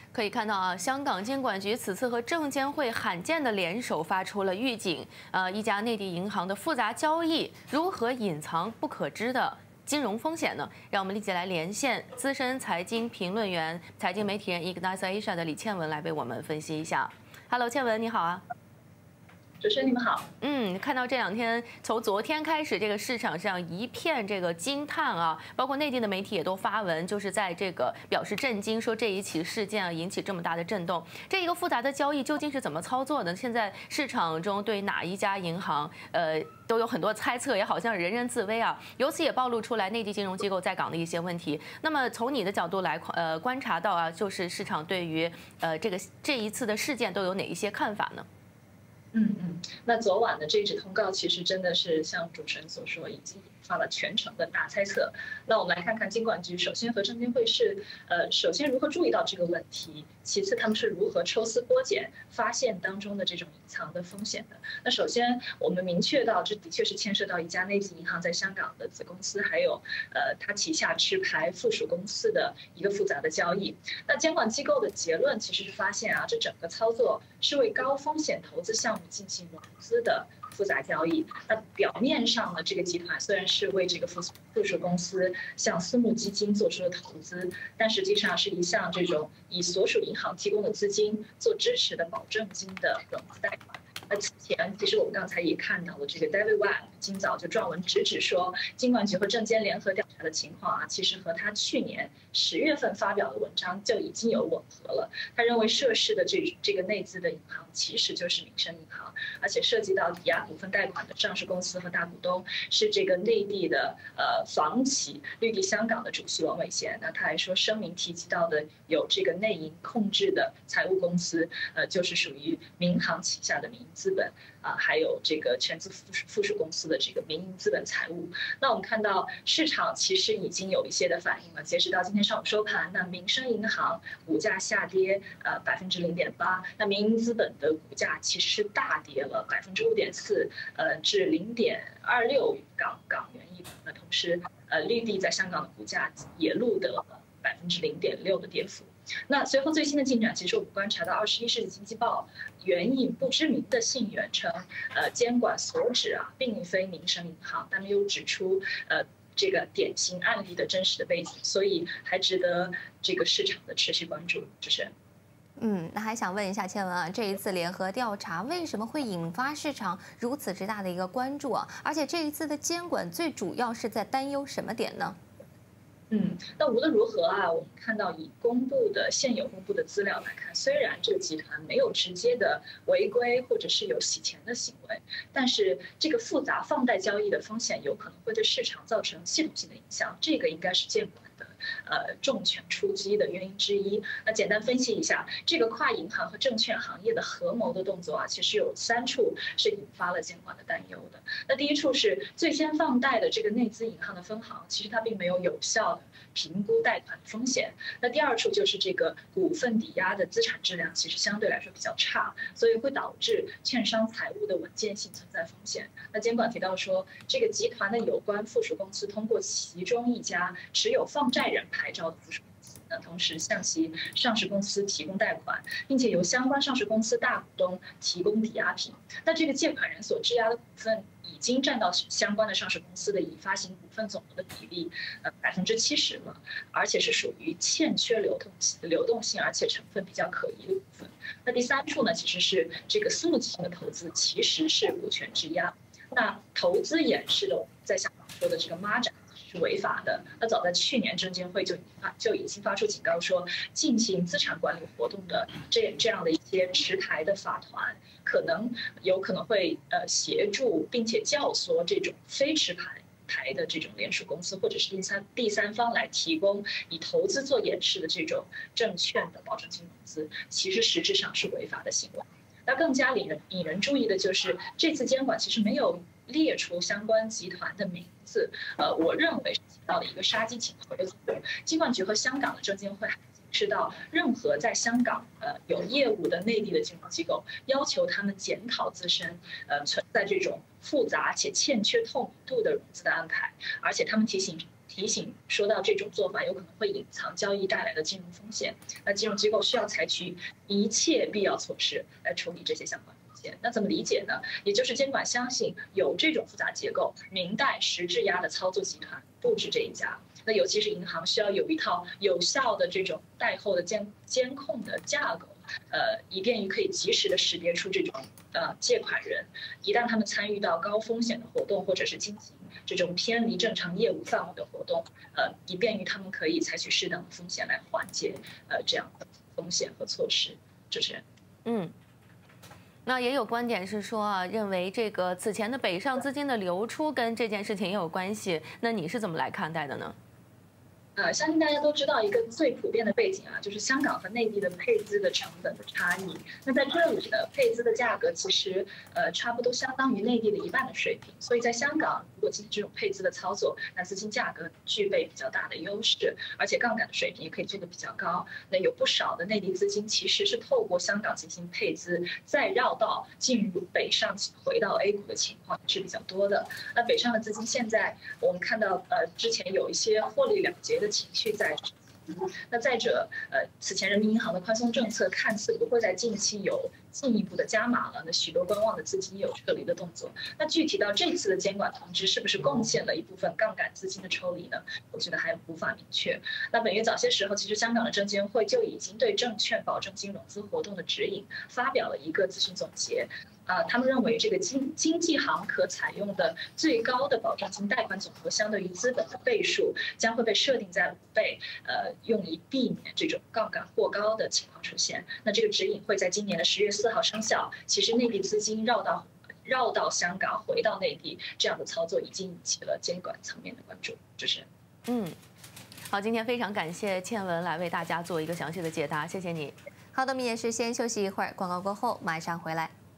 可以看到啊，香港监管局此次和证监会罕见的联手发出了预警。一家内地银行的复杂交易如何隐藏不可知的金融风险呢？让我们立即来连线资深财经评论员、财经媒体人 Ignite Asia 的李倩文来为我们分析一下。Hello， 倩文你好啊。 主持人你们好。 看到这两天，从昨天开始，这个市场上一片这个惊叹啊，包括内地的媒体也都发文，就是在这个表示震惊，说这一起事件啊引起这么大的震动。这一个复杂的交易究竟是怎么操作的？现在市场中对哪一家银行，都有很多猜测，也好像人人自危啊。由此也暴露出来内地金融机构在港的一些问题。那么从你的角度来观察到啊，就是市场对于这一次的事件都有哪一些看法呢？ 那昨晚的这纸通告其实真的是像主持人所说，已经引发了全城的大猜测。那我们来看看金管局首先和证监会是首先如何注意到这个问题，其次他们是如何抽丝剥茧发现当中的这种隐藏的风险的。那首先我们明确到，这的确是牵涉到一家内地银行在香港的子公司，还有它旗下持牌附属公司的一个复杂的交易。那监管机构的结论其实是发现啊，这整个操作是为高风险投资项目进行融资的复杂交易。那表面上呢，这个集团虽然是为这个附属公司向私募基金做出了投资，但实际上是一项这种以所属银行提供的资金做支持的保证金的融资贷款。那此前其实我们刚才也看到了，这个 David Webb 今早就撰文直指说，金管局和证监联合调查的情况啊，其实和他去年10月份发表的文章就已经有吻合了。他认为涉事的这个内资的银行其实就是民生银行，而且涉及到抵押股份贷款的上市公司和大股东是这个内地的房企绿地香港的主席王伟贤。那他还说，声明提及到的有这个内银控制的财务公司，就是属于民航旗下的民营资本还有这个全资附属公司的这个民营资本财务。那我们看到市场其实已经有一些的反应了。截止到今天上午收盘，那民生银行股价下跌0.8%，那民营资本的股价其实是大跌了5.4%，至0.26港元一股。那同时，绿地在香港的股价也录得了0.6%的跌幅。那随后最新的进展，其实我们观察到《21世纪经济报》援引不知名的信源称，监管所指啊，并非民生银行，但没有指出这个典型案例的真实的背景，所以还值得这个市场的持续关注。主持人。 那还想问一下倩文啊，这一次联合调查为什么会引发市场如此之大的一个关注啊？而且这一次的监管最主要是在担忧什么点呢？ 那无论如何啊，我们看到以现有公布的资料来看，虽然这个集团没有直接的违规或者是有洗钱的行为，但是这个复杂放贷交易的风险有可能会对市场造成系统性的影响，这个应该是监管的重拳出击的原因之一。那简单分析一下，这个跨银行和证券行业的合谋的动作啊，其实有3处是引发了监管的担忧的。那第一处是最先放贷的这个内资银行的分行，其实它并没有有效的评估贷款风险。那第二处就是这个股份抵押的资产质量其实相对来说比较差，所以会导致券商财务的稳健性存在风险。那监管提到说，这个集团的有关附属公司通过其中一家持有放债人牌照的附属公司，那同时向其上市公司提供贷款，并且由相关上市公司大股东提供抵押品。那这个借款人所质押的股份已经占到相关的上市公司的已发行股份总额的比例70%了，而且是属于欠缺流动性，而且成分比较可疑的股份。那第3处呢，其实是这个私募基金的投资其实是股权质押，那投资掩饰的在香港说的这个孖展是违法的。那早在去年，证监会就已经发出警告说，进行资产管理活动的这样的一些持牌的法团，有可能会协助并且教唆这种非持牌的这种联属公司或者是第三方来提供以投资做掩饰的这种证券的保证金融资，其实实质上是违法的行为。那更加引人注意的就是，这次监管其实没有列出相关集团的名字，我认为是起到了一个杀鸡儆猴的作用。金管局和香港的证监会还知道，任何在香港有业务的内地的金融机构，要求他们检讨自身存在这种复杂且欠缺透明度的融资的安排，而且他们提醒提醒说到这种做法有可能会隐藏交易带来的金融风险，那金融机构需要采取一切必要措施来处理这些相关风险。那怎么理解呢？也就是监管相信有这种复杂结构、明代实质押的操作集团不止这一家。那尤其是银行需要有一套有效的这种贷后的监控的架构，以便于可以及时的识别出这种借款人，一旦他们参与到高风险的活动或者是进行这种偏离正常业务范围的活动，以便于他们可以采取适当的风险来缓解这样的风险和措施。主持人， 那也有观点是说啊，认为这个此前的北上资金的流出跟这件事情也有关系，那你是怎么来看待的呢？ 相信大家都知道一个最普遍的背景啊，就是香港和内地的配资的成本的差异。那在这里呢，配资的价格其实差不多相当于内地的1半的水平。所以在香港，如果进行这种配资的操作，那资金价格具备比较大的优势，而且杠杆的水平也可以做得比较高。那有不少的内地资金其实是透过香港进行配资，再绕道进入北上回到 A 股的情况是比较多的。那北上的资金现在我们看到之前有一些获利了结的情绪在。那再者，此前人民银行的宽松政策看似不会在近期有进一步的加码了，那许多观望的资金也有撤离的动作。那具体到这次的监管通知，是不是贡献了一部分杠杆资金的抽离呢？我觉得还无法明确。那本月早些时候，其实香港的证监会就已经对证券保证金融资活动的指引发表了一个咨询总结。他们认为这个经纪行可采用的最高的保证金贷款总和相对于资本的倍数将会被设定在5倍，用以避免这种杠杆过高的情况出现。那这个指引会在今年的10月4号生效。其实内地资金绕到香港回到内地这样的操作已经引起了监管层面的关注。主持人， 好，今天非常感谢倩文来为大家做一个详细的解答，谢谢你。 好的，我们也是先休息一会儿，广告过后马上回来。